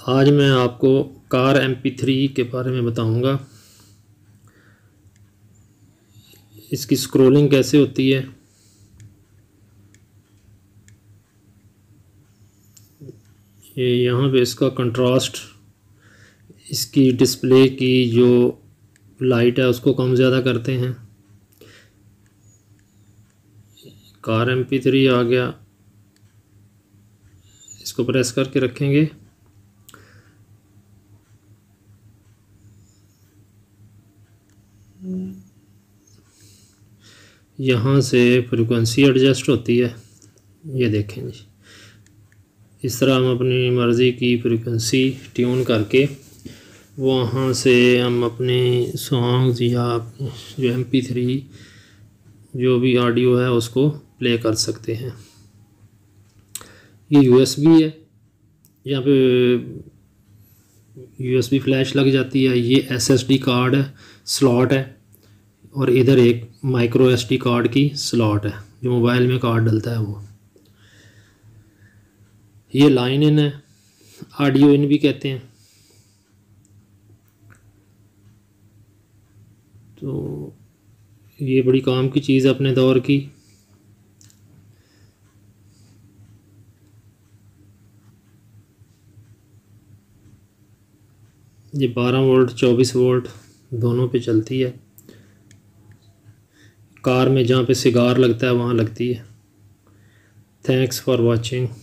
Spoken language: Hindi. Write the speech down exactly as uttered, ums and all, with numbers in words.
आज मैं आपको कार एम पी थ्री के बारे में बताऊंगा। इसकी स्क्रॉलिंग कैसे होती है, ये यहाँ पे इसका कंट्रास्ट, इसकी डिस्प्ले की जो लाइट है उसको कम ज़्यादा करते हैं। कार एम पी थ्री आ गया, इसको प्रेस करके रखेंगे। यहाँ से फ्रीक्वेंसी एडजस्ट होती है, ये देखें जी। इस तरह हम अपनी मर्ज़ी की फ्रीक्वेंसी ट्यून करके वहाँ से हम अपने सॉन्ग्स या जो एम पी थ्री जो भी ऑडियो है उसको प्ले कर सकते हैं। ये यू एस बी है, यहाँ पे यू एस बी फ्लैश लग जाती है। ये एस एस डी कार्ड है, स्लॉट है, और इधर एक माइक्रो एस डी कार्ड की स्लॉट है जो मोबाइल में कार्ड डलता है वो। ये लाइन इन है, ऑडियो इन भी कहते हैं। तो ये बड़ी काम की चीज़ है अपने दौर की। ये बारह वोल्ट चौबीस वोल्ट दोनों पे चलती है। कार में जहाँ पे सिगार लगता है वहाँ लगती है। Thanks for watching.